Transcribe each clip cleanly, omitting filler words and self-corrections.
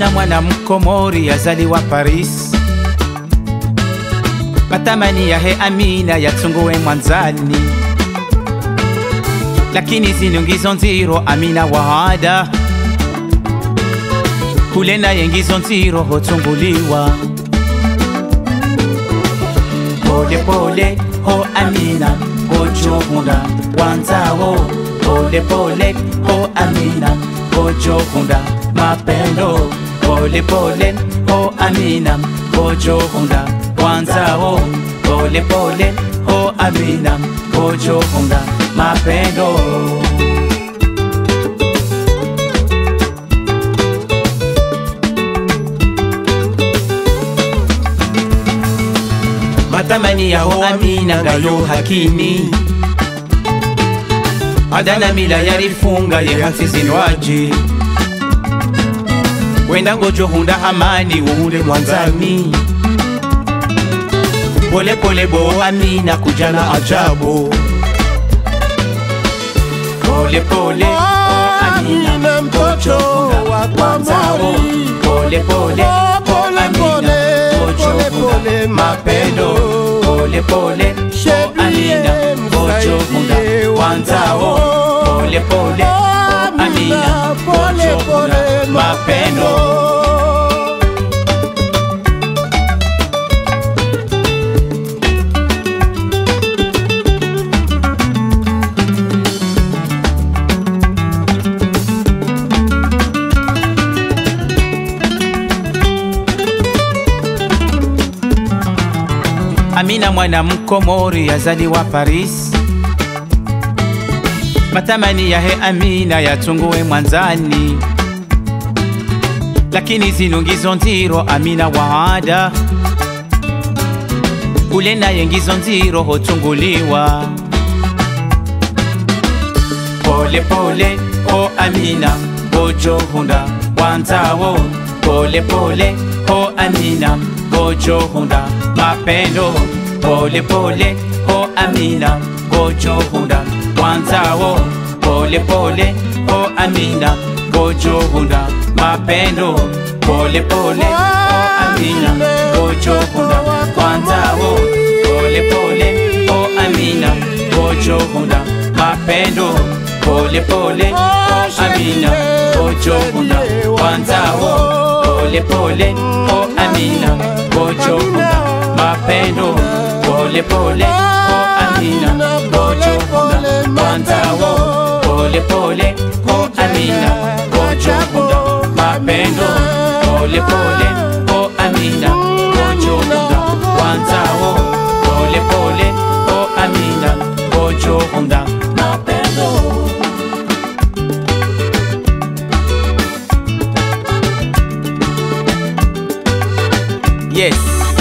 Amina mwana mkomori yazaliwa Paris. Matamani yahe Amina yatunguwe mwanzani, lakini zinungizo nziro Amina wahada kule naye ngizo nziro hotunguliwa. Pole pole ho Amina hojohunda wanzawo, pole pole ho Amina hojohunda mapendo, pole pole ho Amina hojohunda wanzawo, pole pole ho Amina hojohunda mapendo. Matamani yaho Amina gayo hakini, adana mila yarifunga ye hansi zinwaji, wenda ngojo hunda hamani uhunde mwanzani. Pole pole bo Amina kujana ajabu, pole pole oh Amina ngojo hunda mwanzao, pole pole oh Amina ngojo hunda mapendo, pole pole oh Amina ngojo hunda wanzao, pole pole oh Amina ngojo hunda mapendo. Amina mwana mkomori yazaliwa Paris. Matamani yahe Amina yatunguwe mwanzani, lakini zinungizo nziro Amina wahada kule naye ngizo nziro hotunguliwa. Pole pole ho Amina hojohunda wanzawo, pole pole ho Amina hojohunda mapendo, pole pole ho Amina hojohunda wanzawo, pole pole ho Amina hojohunda mapendo, pole pole ho Amina hojohunda wanzawo, pole pole ho Amina hojohunda mapendo, pole pole ho Amina hojohunda wanzawo, pole pole ho Amina hojohunda mapendo, pole pole ho Amina hojohunda wanzawo, pole pole ho Amina hojohunda mapendo, pole pole ho Amina hojohunda wanzawo, pole pole ho Amina hojohunda mapendo. Yes,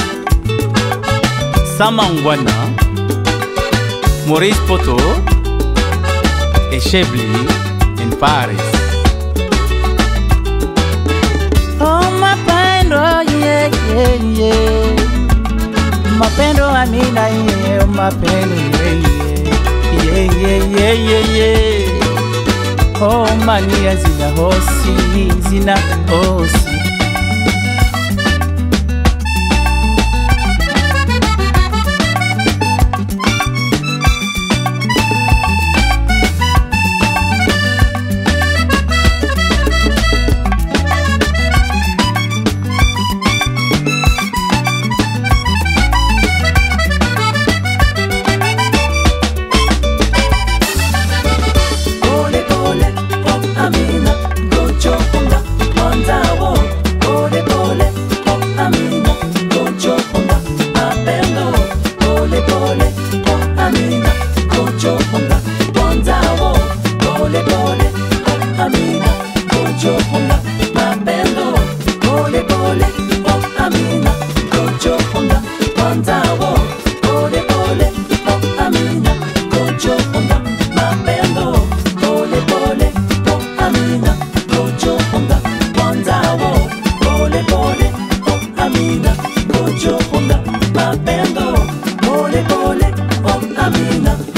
Samangwana, Maurice Poto et Chebli in Paris. Oh mapendo, yeah, yeah, yeah. Mapendo Amina, yeah, mapendo, yeah, yeah, yeah, yeah, yeah. Oh mania zina hosi, zina hosi. Amina, gojo honda, mapendo, pole pole, oh Amina.